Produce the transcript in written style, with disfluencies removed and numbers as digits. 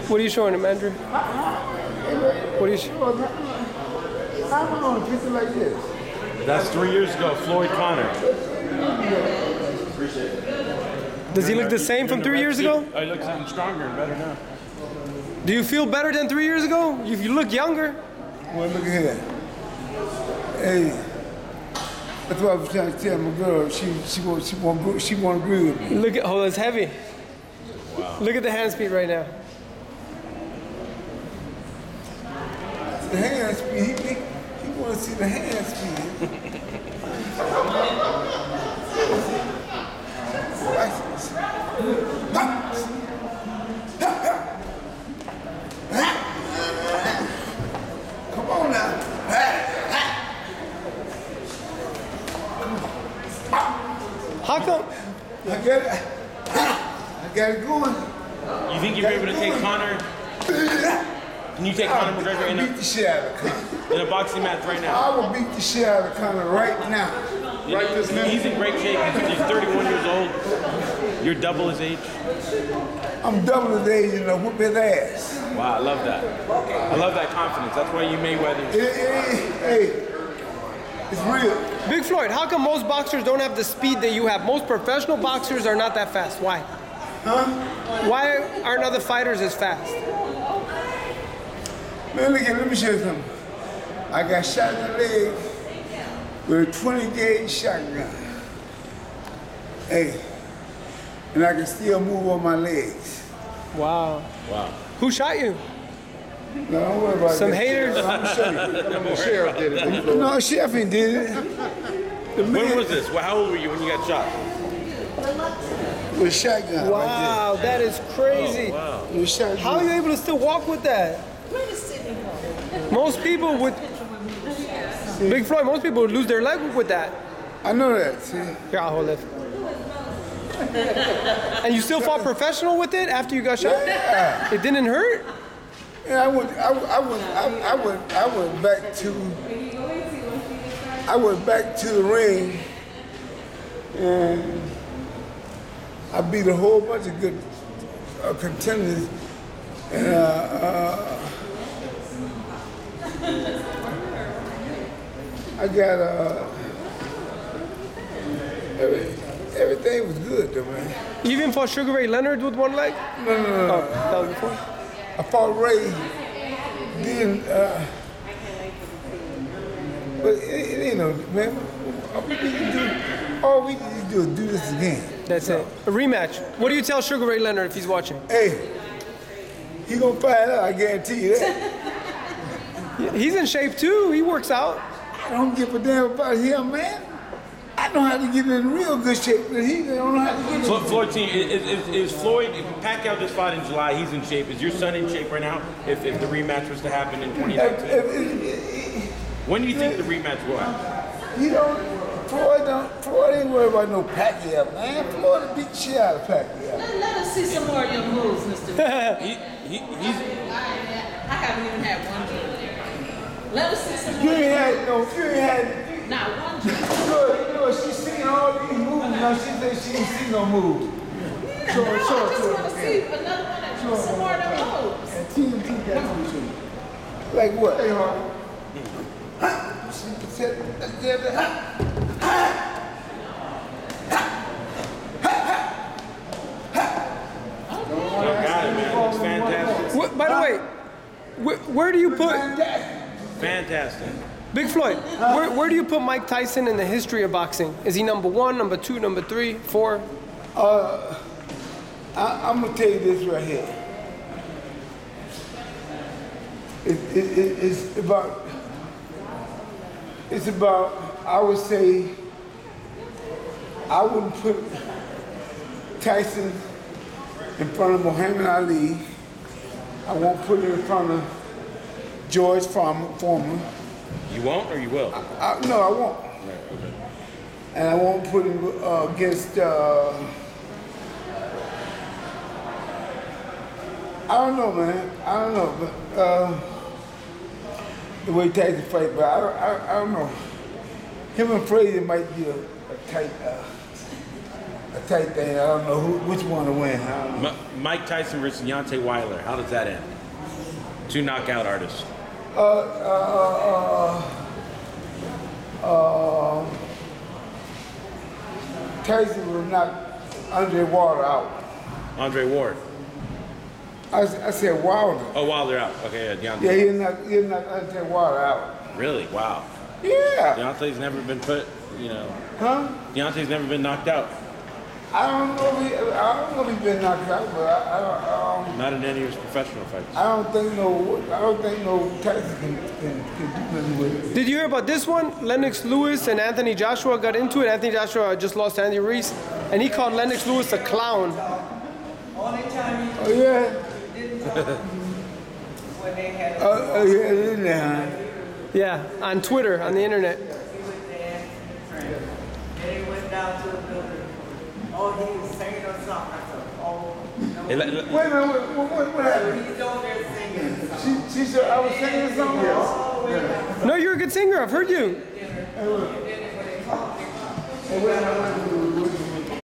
What are you showing him, Andrew? What are you showing? I'm on a picture like this. That's 3 years ago, Floyd Conor. Does he look the same from 3 years ago? He looks even stronger and better now. Do you feel better than 3 years ago? You look younger. Well, look at that. Hey, that's what I was trying to tell my girl. She won't agree with me. Look at, oh, it's heavy. Wow. Look at the hand speed right now. The hand speed. He want to see the hand speed. Come on now. How come? I got it going. You think you'll be able to take Conor? Can you take Conor McGregor beat the shit out of Conor in a boxing match right now? I will beat the shit out of Conor right now. Right this minute. He's in great shape. He's 31 years old. You're double his age. I'm double his age and I whoop his ass. Wow, I love that. I love that confidence. That's why you Mayweather. Hey, it's real. Big Floyd, how come most boxers don't have the speed that you have? Most professional boxers are not that fast. Why? Huh? Why aren't other fighters as fast? Man, look at, let me show you something. I got shot in the leg with a 20 gauge shotgun. Hey, and I can still move on my legs. Wow. Wow. Who shot you? No, don't worry about Some that. haters? I'm gonna show you. The sheriff did it. No, sheriff ain't did it. When was this? Well, how old were you when you got shot? With a shotgun. Wow, right that is crazy. Oh, wow. With a shotgun. How are you able to still walk with that? Most people would, Big Floyd, most people would lose their leg with that. I know that, see? Here, I'll hold it. And you still fought professional with it after you got shot? Yeah. It didn't hurt? Yeah, I went back to the ring and I beat a whole bunch of good contenders and I got everything was good though, man. You even fought Sugar Ray Leonard with one leg? No. Oh, that was before? I fought Ray, then, but it ain't no, man, all we need to do is do this again. That's it. A rematch. What do you tell Sugar Ray Leonard if he's watching? Hey, he gonna find out, I guarantee you that. He's in shape too. He works out. I don't give a damn about him, man. I know how to get in real good shape, but he don't know how to get in. Floyd, team, is Floyd, if Pacquiao just fought in July, he's in shape. Is your son in shape right now if the rematch was to happen in 2019? When do you think the rematch will happen? You don't, Floyd ain't worried about no Pacquiao, man. Floyd will beat the shit out of Pacquiao. Let us see some more of your moves, Mr. He's... I haven't even had one game. Let us see some more. You ain't had Not one game. You know, she's seen all these moves, now she said she ain't seen no moves. I just want to see another one of some more of them moves. And TNT got on to you. Like what? Hey, Harvey. Got it, man. It's fantastic. By the way, where do you put... Fantastic. Big Floyd, where do you put Mike Tyson in the history of boxing? Is he number 1, number 2, number 3, 4? I'm gonna tell you this right here. It's about, I would say, I wouldn't put Tyson in front of Muhammad Ali. I won't put him in front of George Foreman. You won't or you will? No, I won't. Right, okay. And I won't put him against, I don't know, man. I don't know, but the way Tyson fight, but I don't know. Him and Frazier might be a tight thing. I don't know which one to win. Mike Tyson versus Deontay Wilder. How does that end? 2 knockout artists. Tyson will knock Andre Wilder out. Andre Ward. I said Wilder. Oh, Wilder out. Okay, yeah, Deontay. Yeah, he'll knock Andre Wilder out. Really? Wow. Yeah. Deontay's never been put, you know. Huh? Deontay's never been knocked out. I don't know if he's been knocked out, but I don't. Not in any of his professional fights. I don't think no Tyson can do nothing with it. Did you hear about this one? Lennox Lewis and Anthony Joshua got into it. Anthony Joshua just lost to Andy Ruiz, and he called Lennox Lewis a clown. Oh yeah. Yeah, didn't they, huh? Yeah, on Twitter, on the internet. Oh, he was singing or something. I said, oh, no. Wait a minute, what happened? He's over there singing. She said I was singing something else? No, you're a good singer. I've heard you. Hey, look.